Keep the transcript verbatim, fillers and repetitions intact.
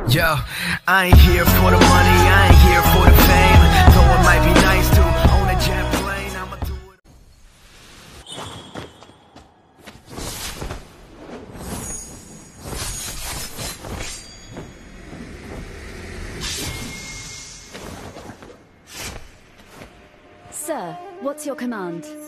Yo, I ain't here for the money, I ain't here for the fame. Though it might be nice to own a jet plane, I'ma do it. Sir, what's your command?